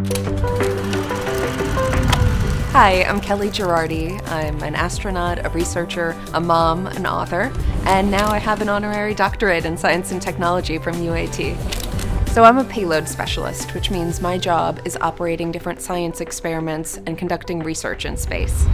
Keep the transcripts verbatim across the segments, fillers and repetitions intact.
Hi, I'm Kellie Gerardi. I'm an astronaut, a researcher, a mom, an author, and now I have an honorary doctorate in science and technology from U A T. So I'm a payload specialist, which means my job is operating different science experiments and conducting research in space.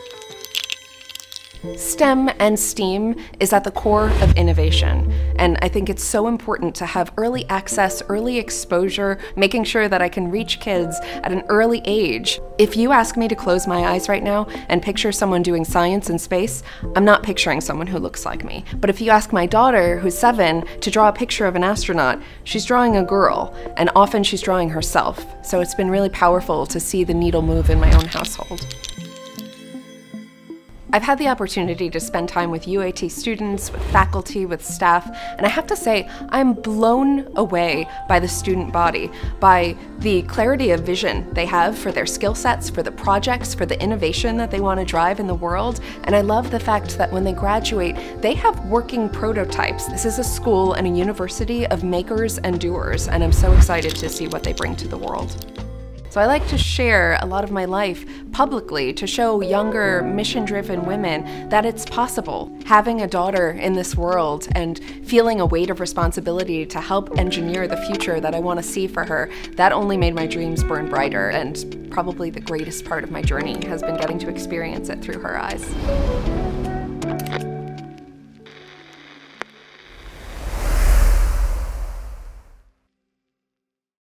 STEM and STEAM is at the core of innovation, and I think it's so important to have early access, early exposure, making sure that I can reach kids at an early age. If you ask me to close my eyes right now and picture someone doing science in space, I'm not picturing someone who looks like me. But if you ask my daughter, who's seven, to draw a picture of an astronaut, she's drawing a girl, and often she's drawing herself. So it's been really powerful to see the needle move in my own household. I've had the opportunity to spend time with U A T students, with faculty, with staff, and I have to say, I'm blown away by the student body, by the clarity of vision they have for their skill sets, for the projects, for the innovation that they want to drive in the world, and I love the fact that when they graduate, they have working prototypes. This is a school and a university of makers and doers, and I'm so excited to see what they bring to the world. So I like to share a lot of my life publicly to show younger, mission-driven women that it's possible. Having a daughter in this world and feeling a weight of responsibility to help engineer the future that I want to see for her, that only made my dreams burn brighter, and probably the greatest part of my journey has been getting to experience it through her eyes.